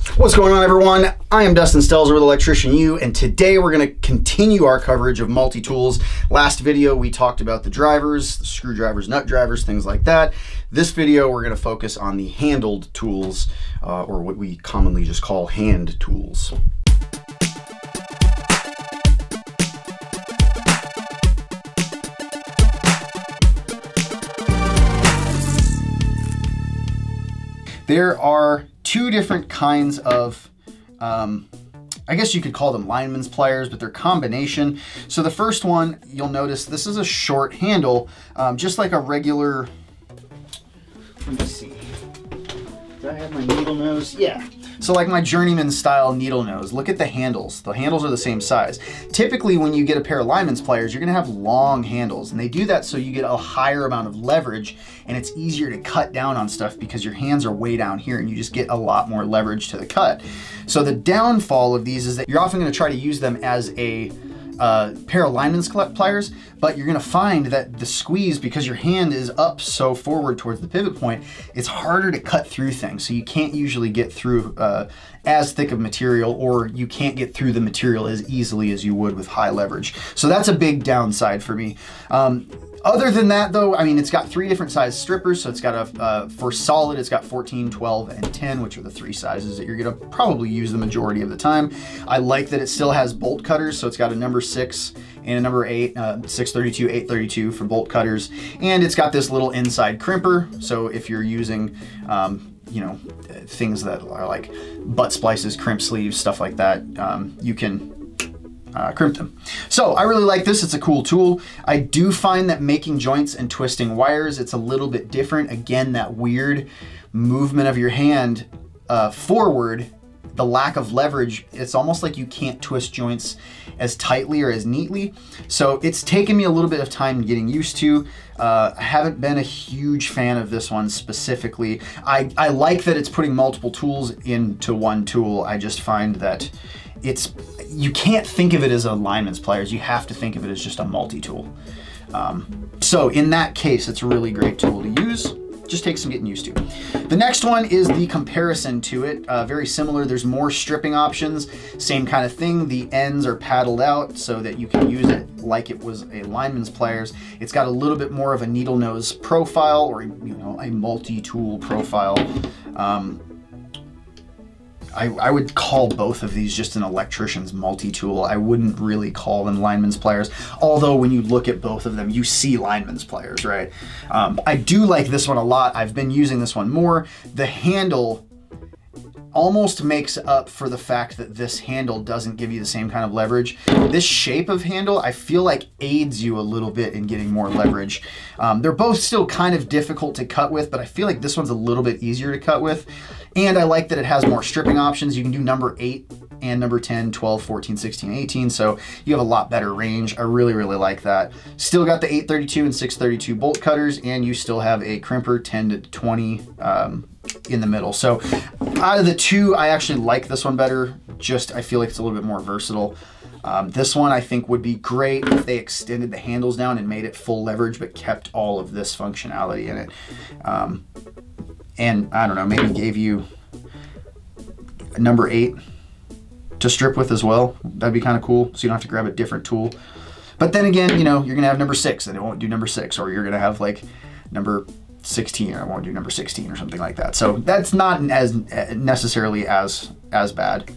What's going on, everyone? I am Dustin Stelzer with Electrician U, and today we're going to continue our coverage of multi-tools. Last video we talked about the drivers, the screwdrivers, nut drivers, things like that. This video we're going to focus on the handled tools, or what we commonly just call hand tools. There are two different kinds of, I guess you could call them Linemans Pliers, but they're combination. So the first one, you'll notice this is a short handle, just like a regular, let me see, do I have my needle nose? Yeah. So like my journeyman style needle nose, look at the handles. The handles are the same size. Typically when you get a pair of Linemans pliers, you're gonna have long handles, and they do that so you get a higher amount of leverage and it's easier to cut down on stuff because your hands are way down here and you just get a lot more leverage to the cut. So the downfall of these is that you're often gonna try to use them as a pair of Linemans pliers, but you're gonna find that the squeeze, because your hand is up so forward towards the pivot point, it's harder to cut through things. So you can't usually get through as thick of material, or you can't get through the material as easily as you would with high leverage. So that's a big downside for me. Other than that though, I mean, it's got three different size strippers. So it's got a, for solid, it's got 14, 12, and 10, which are the three sizes that you're gonna probably use the majority of the time. I like that it still has bolt cutters. So it's got a number 6 and a number 8, 632, 832 for bolt cutters. And it's got this little inside crimper. So if you're using, you know, things that are like butt splices, crimp sleeves, stuff like that, you can crimp them. So I really like this. It's a cool tool. I do find that making joints and twisting wires, it's a little bit different. Again, that weird movement of your hand forward, the lack of leverage, it's almost like you can't twist joints as tightly or as neatly. So it's taken me a little bit of time getting used to. I haven't been a huge fan of this one specifically. I like that it's putting multiple tools into one tool. I just find that you can't think of it as a Linemans pliers. You have to think of it as just a multi-tool. So in that case, it's a really great tool to use. Just takes some getting used to. The next one is the comparison to it. Very similar. There's more stripping options. Same kind of thing. The ends are paddled out so that you can use it like it was a Linemans pliers. It's got a little bit more of a needle nose profile, or a multi-tool profile. I would call both of these just an electrician's multi-tool. I wouldn't really call them Linemans pliers, although when you look at both of them, you see Linemans pliers, right? I do like this one a lot. I've been using this one more. The handle almost makes up for the fact that this handle doesn't give you the same kind of leverage. This shape of handle, I feel like aids you a little bit in getting more leverage. They're both still kind of difficult to cut with, but I feel like this one's a little bit easier to cut with. And I like that it has more stripping options. You can do number 8 and number 10, 12, 14, 16, 18. So you have a lot better range. I really, really like that. Still got the 832 and 632 bolt cutters, and you still have a crimper 10 to 20 in the middle. So out of the two, I actually like this one better. Just, I feel like it's a little bit more versatile. This one I think would be great if they extended the handles down and made it full leverage, but kept all of this functionality in it. And I don't know, maybe gave you a number 8 to strip with as well. That'd be kind of cool. So you don't have to grab a different tool. But then again, you know, you're gonna have number 6 and it won't do number 6, or you're gonna have like number 16 and it won't do number 16 or something like that. So that's not as necessarily as bad.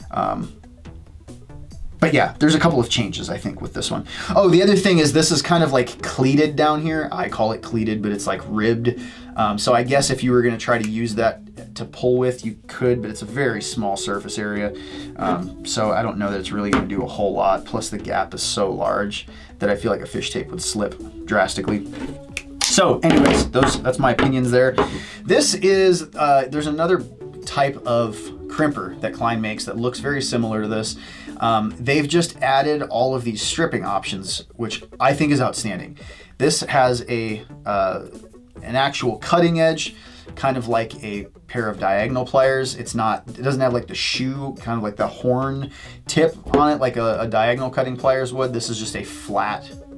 But yeah, there's a couple of changes I think with this one. Oh, the other thing is this is kind of like cleated down here. I call it cleated, but it's like ribbed. So I guess if you were gonna try to use that to pull with, you could, but it's a very small surface area. So I don't know that it's really gonna do a whole lot. Plus the gap is so large that I feel like a fish tape would slip drastically. So anyways, that's my opinions there. This is, there's another type of crimper that Klein makes that looks very similar to this. They've just added all of these stripping options, which I think is outstanding. This has an actual cutting edge, kind of like a pair of diagonal pliers. It doesn't have like the shoe, kind of like the horn tip on it, like a diagonal cutting pliers would. This is just a flat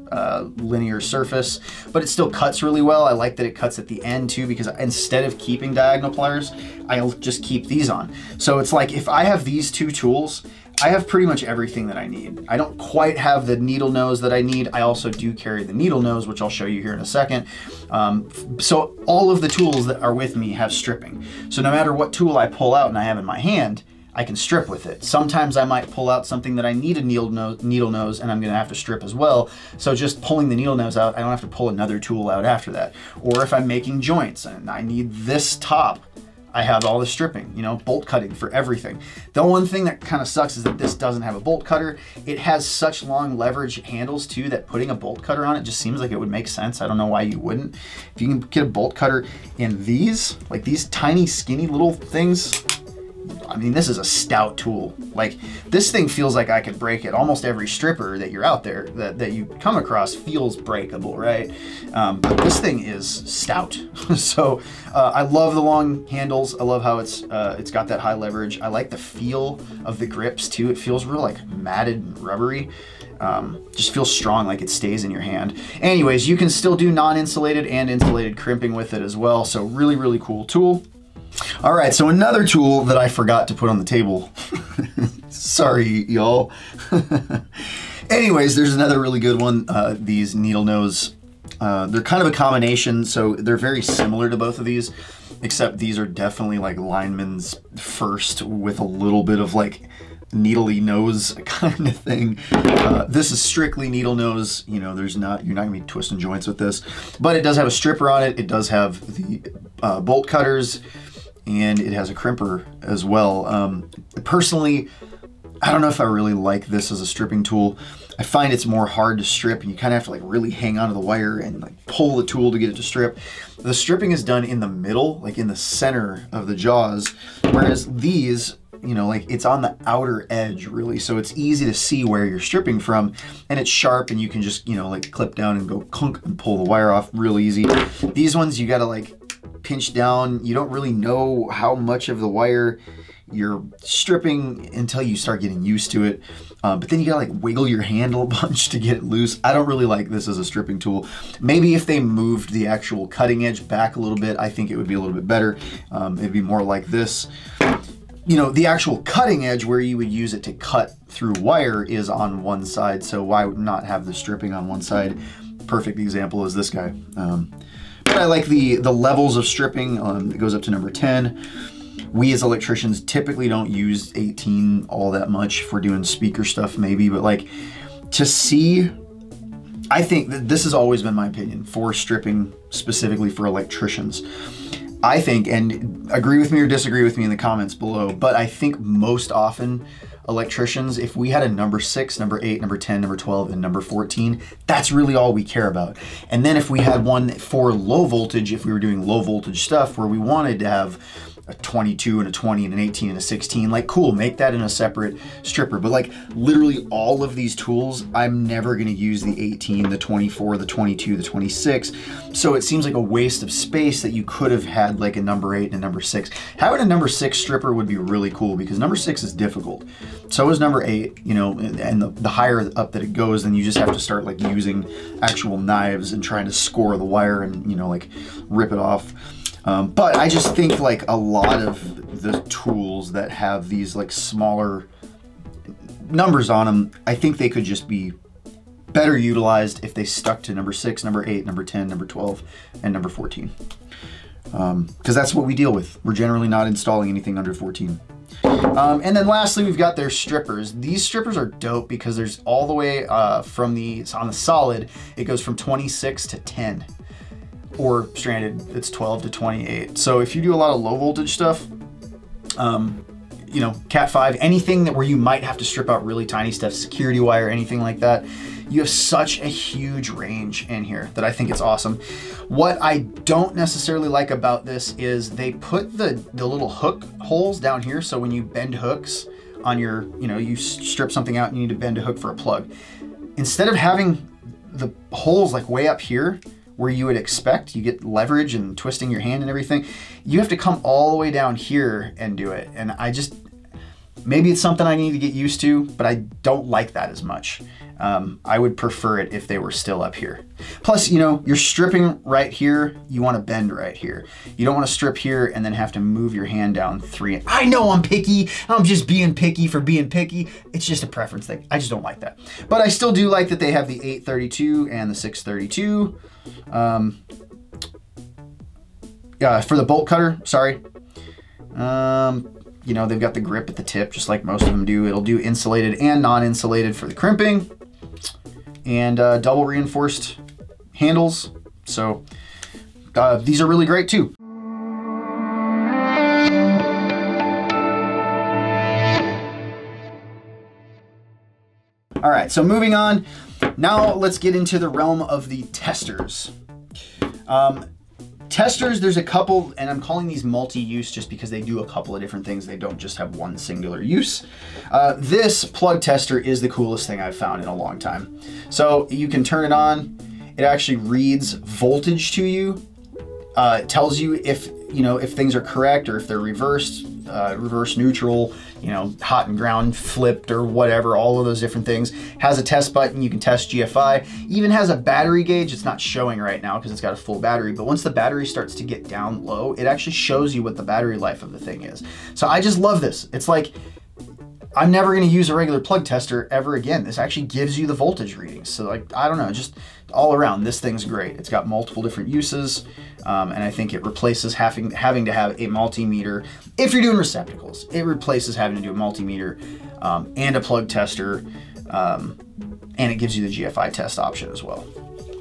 linear surface, but it still cuts really well. I like that it cuts at the end too, because instead of keeping diagonal pliers, I'll just keep these on. So it's like if I have these two tools, I have pretty much everything that I need. I don't quite have the needle nose that I need. I also do carry the needle nose, which I'll show you here in a second. So all of the tools that are with me have stripping. So no matter what tool I pull out and I have in my hand, I can strip with it. Sometimes I might pull out something that I need a needle nose and I'm gonna have to strip as well. So just pulling the needle nose out, I don't have to pull another tool out after that. Or if I'm making joints and I need this top, I have all the stripping, you know, bolt cutting for everything. The one thing that kind of sucks is that this doesn't have a bolt cutter. It has such long leverage handles too that putting a bolt cutter on it just seems like it would make sense. I don't know why you wouldn't. If you can get a bolt cutter in these, like these tiny skinny little things, I mean, this is a stout tool. Like this thing feels like I could break it. Almost every stripper that you're out there that you come across feels breakable, right? But this thing is stout. So I love the long handles. I love how it's got that high leverage. I like the feel of the grips too. It feels real like matted and rubbery. Just feels strong, like it stays in your hand. Anyways, you can still do non-insulated and insulated crimping with it as well. So really, really cool tool. All right, so another tool that I forgot to put on the table. Sorry, y'all. Anyways, there's another really good one. These needle nose. They're kind of a combination, so they're very similar to both of these, except these are definitely like Linemans first with a little bit of like needly nose kind of thing. This is strictly needle nose. You know, you're not gonna be twisting joints with this, but it does have a stripper on it. It does have the bolt cutters, and it has a crimper as well. Personally, I don't know if I really like this as a stripping tool. I find it's more hard to strip and you kind of have to like really hang onto the wire and like pull the tool to get it to strip. The stripping is done in the middle, like in the center of the jaws, whereas these, you know, like it's on the outer edge really, so it's easy to see where you're stripping from, and it's sharp and you can just, you know, like clip down and go clunk and pull the wire off real easy. These ones you gotta like pinch down. You don't really know how much of the wire you're stripping until you start getting used to it. But then you gotta like wiggle your handle a bunch to get it loose. I don't really like this as a stripping tool. Maybe if they moved the actual cutting edge back a little bit, I think it would be a little bit better. It'd be more like this. You know, the actual cutting edge where you would use it to cut through wire is on one side, so why not have the stripping on one side? Perfect example is this guy. But I like the levels of stripping. It goes up to number 10. We as electricians typically don't use 18 all that much for doing speaker stuff maybe, but like to see, I think that this has always been my opinion for stripping specifically for electricians. I think, and agree with me or disagree with me in the comments below, but I think most often electricians, if we had a number 6, number 8, number 10, number 12, and number 14, that's really all we care about. And then if we had one for low voltage, if we were doing low voltage stuff where we wanted to have a 22 and a 20 and an 18 and a 16, like cool, make that in a separate stripper. But like literally all of these tools, I'm never gonna use the 18, the 24, the 22, the 26. So it seems like a waste of space that you could have had like a number 8 and a number 6. Having a number 6 stripper would be really cool because number 6 is difficult. So is number 8, you know, and the higher up that it goes, then you just have to start like using actual knives and trying to score the wire and, you know, like rip it off. But I just think like a lot of the tools that have these like smaller numbers on them, I think they could just be better utilized if they stuck to number 6, number 8, number 10, number 12, and number 14. Because that's what we deal with. We're generally not installing anything under 14. And then lastly, we've got their strippers. These strippers are dope because there's all the way on the solid, it goes from 26 to 10. Or stranded, it's 12 to 28. So if you do a lot of low voltage stuff, you know, Cat 5, anything that where you might have to strip out really tiny stuff, security wire, anything like that, you have such a huge range in here that I think it's awesome. What I don't necessarily like about this is they put the little hook holes down here. So when you bend hooks on your, you know, you strip something out and you need to bend a hook for a plug. Instead of having the holes like way up here, where you would expect, you get leverage and twisting your hand and everything, you have to come all the way down here and do it. And Maybe it's something I need to get used to, but I don't like that as much. I would prefer it if they were still up here. Plus, you know, you're stripping right here, you want to bend right here. You don't want to strip here and then have to move your hand down 3. I know I'm picky. I'm just being picky for being picky. It's just a preference thing. I just don't like that. But I still do like that they have the 832 and the 632. For the bolt cutter, sorry. You know, they've got the grip at the tip, just like most of them do. It'll do insulated and non-insulated for the crimping, and double reinforced handles. So these are really great too. All right, so moving on. Now let's get into the realm of the testers. Testers, there's a couple, and I'm calling these multi-use just because they do a couple of different things. They don't just have one singular use. This plug tester is the coolest thing I've found in a long time. So you can turn it on. It actually reads voltage to you. It tells you if things are correct or if they're reversed, reverse neutral, you know, hot and ground flipped or whatever, all of those different things. Has a test button, you can test GFI. Even has a battery gauge. It's not showing right now because it's got a full battery, but once the battery starts to get down low, it actually shows you what the battery life of the thing is. So I just love this. It's like, I'm never gonna use a regular plug tester ever again. This actually gives you the voltage readings. So like, I don't know, just all around, this thing's great. It's got multiple different uses, and I think it replaces having to have a multimeter. If you're doing receptacles, it replaces having to do a multimeter and a plug tester, and it gives you the GFI test option as well.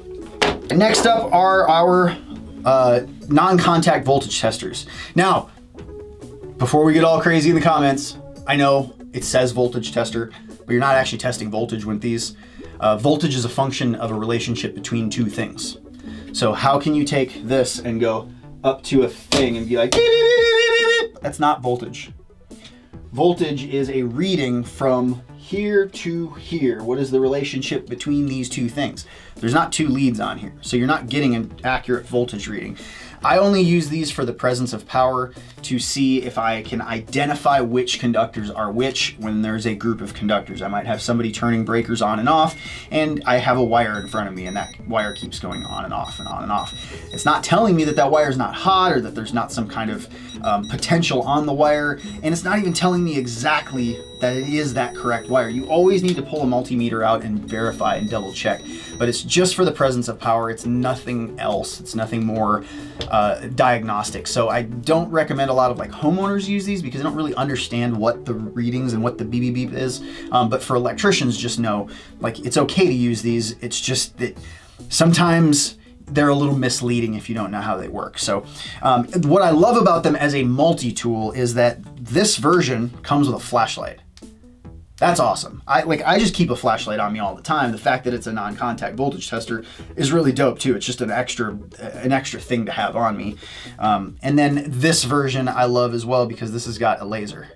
Next up are our non-contact voltage testers. Now, before we get all crazy in the comments, I know it says voltage tester, but you're not actually testing voltage with these. Voltage is a function of a relationship between two things. So how can you take this and go up to a thing and be like, beep, beep, beep, beep, beep? That's not voltage. Voltage is a reading from here to here. What is the relationship between these two things? There's not two leads on here, so you're not getting an accurate voltage reading. I only use these for the presence of power to see if I can identify which conductors are which when there's a group of conductors. I might have somebody turning breakers on and off, and I have a wire in front of me, and that wire keeps going on and off and on and off. It's not telling me that that wire is not hot or that there's not some kind of potential on the wire, and it's not even telling me exactly that it is that correct wire. You always need to pull a multimeter out and verify and double check, but it's just for the presence of power. It's nothing else. It's nothing more diagnostic. So I don't recommend a lot of like homeowners use these because they don't really understand what the readings and what the beep beep beep is. But for electricians, just know like it's okay to use these. It's just that sometimes they're a little misleading if you don't know how they work. So what I love about them as a multi-tool is that this version comes with a flashlight. That's awesome. I just keep a flashlight on me all the time. The fact that it's a non-contact voltage tester is really dope too. It's just an extra thing to have on me. And then this version I love as well because this has got a laser.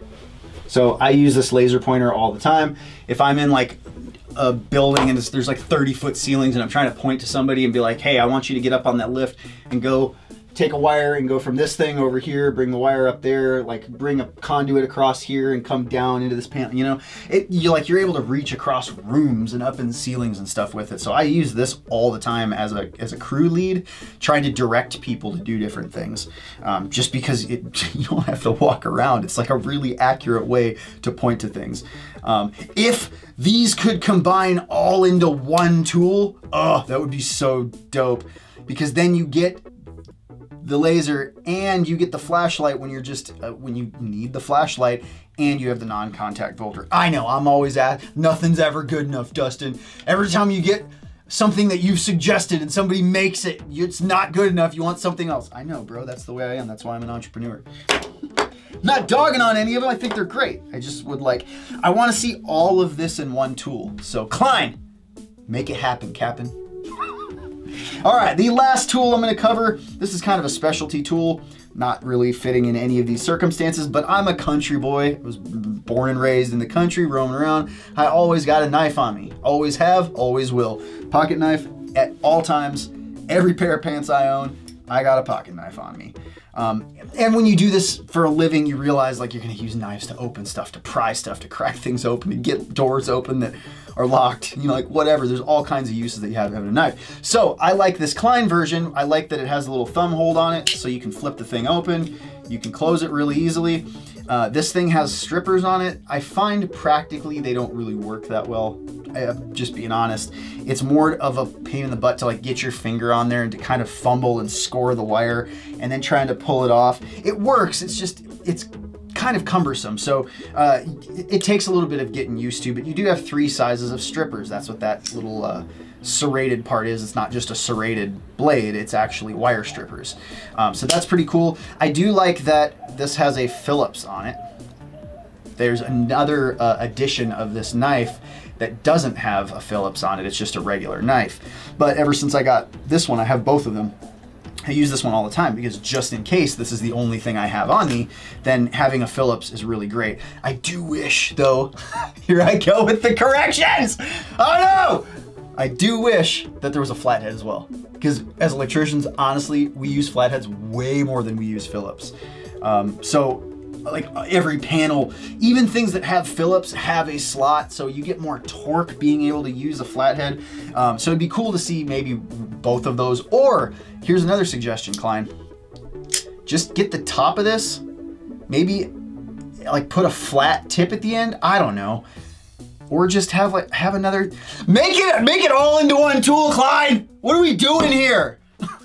So I use this laser pointer all the time. If I'm in like a building and there's like 30-foot ceilings and I'm trying to point to somebody and be like, hey, I want you to get up on that lift and go take a wire and go from this thing over here, bring the wire up there, like bring a conduit across here and come down into this panel, you know, you're able to reach across rooms and up in ceilings and stuff with it. So I use this all the time as a crew lead, trying to direct people to do different things, just because you don't have to walk around. It's like a really accurate way to point to things. If these could combine all into one tool, oh, that would be so dope, because then you get the laser and you get the flashlight when you're just when you need the flashlight, and you have the non-contact volter. I know I'm always nothing's ever good enough, Dustin. Every time you get something that you've suggested and somebody makes it, it's not good enough, you want something else. I know, bro, that's the way I am. That's why I'm an entrepreneur. Not dogging on any of them, I think they're great. I just would I want to see all of this in one tool. So Klein, make it happen, Captain. All right, the last tool I'm gonna cover, this is kind of a specialty tool, not really fitting in any of these circumstances, but I'm a country boy. I was born and raised in the country, roaming around. I always got a knife on me. Always have, always will. Pocket knife at all times. Every pair of pants I own, I got a pocket knife on me. And when you do this for a living, you realize like you're gonna use knives to open stuff, to pry stuff, to crack things open, to get doors open that are locked, you know, like whatever. There's all kinds of uses that you have having a knife. So I like this Klein version. I like that it has a little thumb hold on it, so you can flip the thing open. You can close it really easily. This thing has strippers on it. I find practically they don't really work that well. Just being honest, it's more of a pain in the butt to like get your finger on there and to kind of fumble and score the wire and then trying to pull it off. It works, it's kind of cumbersome. So it takes a little bit of getting used to, but you do have 3 sizes of strippers. That's what that little serrated part is. It's not just a serrated blade, it's actually wire strippers. So that's pretty cool. I do like that this has a Phillips on it. There's another edition of this knife that doesn't have a Phillips on it. It's just a regular knife. But ever since I got this one, I have both of them. I use this one all the time because just in case this is the only thing I have on me, then having a Phillips is really great. I do wish though, here I go with the corrections. Oh no! I do wish that there was a flathead as well. Because as electricians, honestly, we use flatheads way more than we use Phillips. So like every panel, even things that have Phillips have a slot, so you get more torque being able to use a flathead. So it'd be cool to see maybe both of those. Or here's another suggestion, Klein. Just get the top of this, maybe like put a flat tip at the end. I don't know. Or just have another, make it all into one tool, Klein. What are we doing here?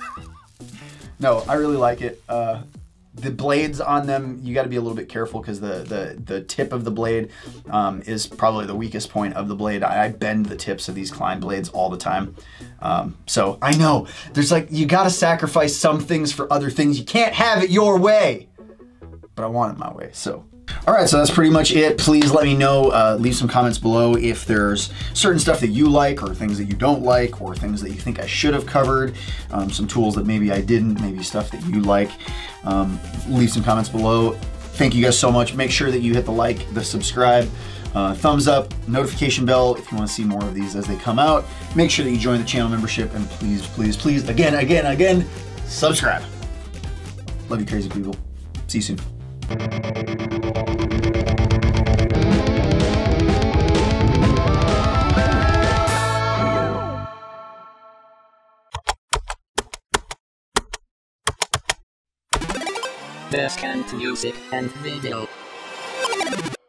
No, I really like it. The blades on them, you got to be a little bit careful because the tip of the blade is probably the weakest point of the blade. I bend the tips of these Klein blades all the time. So I know there's like, you got to sacrifice some things for other things. You can't have it your way, but I want it my way. So, all right, so that's pretty much it. Please let me know, leave some comments below if there's certain stuff that you like or things that you don't like or things that you think I should have covered, some tools that maybe I didn't, maybe stuff that you like. Leave some comments below. Thank you guys so much. Make sure that you hit the like, the subscribe, thumbs up, notification bell if you want to see more of these as they come out. Make sure that you join the channel membership and please, please, please, again, subscribe. Love you crazy people. See you soon. Best music and video.